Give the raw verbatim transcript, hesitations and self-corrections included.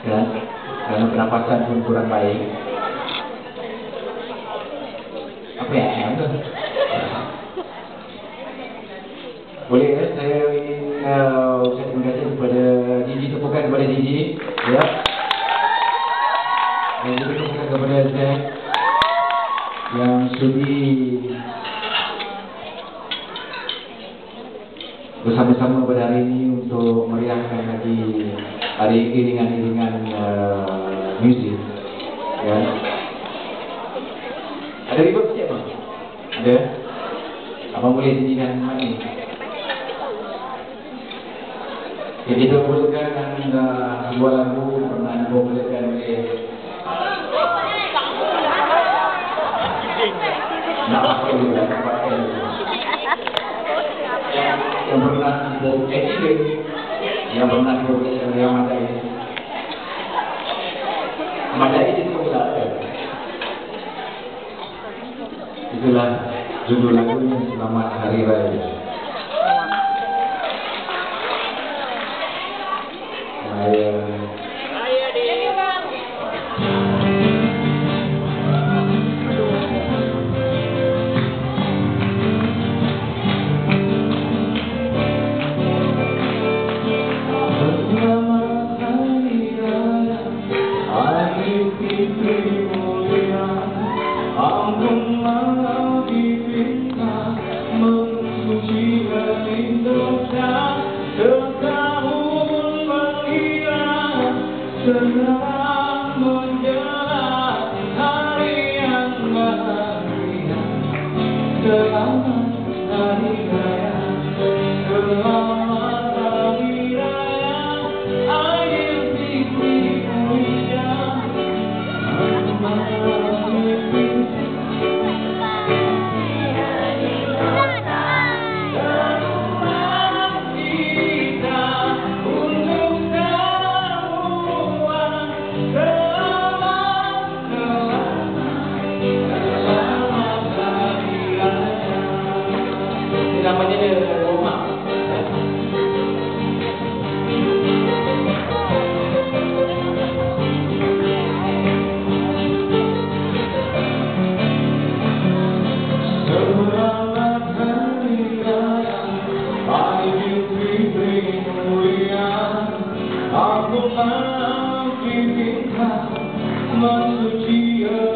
ya, karena pernapasan pun kurang baik. Apa ya? Itu? Boleh ya, saya ingin uh, ucap terima kasih kepada Gigi, tepukan kepada Gigi, ya. Dan juga tepukan kepada Zack yang sudi bersama-sama pada hari ini untuk meriahkan lagi hari iringan-iringan uh, muzik, ya. Ada ribut sikit bang? Ada? Abang boleh sediakan mana? Ya, kita mulakan uh, sebuah lagu pernah dibawakan oleh nak apa juga pakai yang yang pernah dibawakan accident yang pernah dibawakan oleh Ahmad Dai. Ahmad Dai itu pula ada. Itulah judul lagunya, Selamat Hari Raya. Selamat menjelang hari yang bahagia, selamat hari raya, selamat hari raya, Aidil Fitri Indonesia. Namanya dia rumah. Selamat hari raya, Aidil Fitri mulia. Aku mau diminta mensuci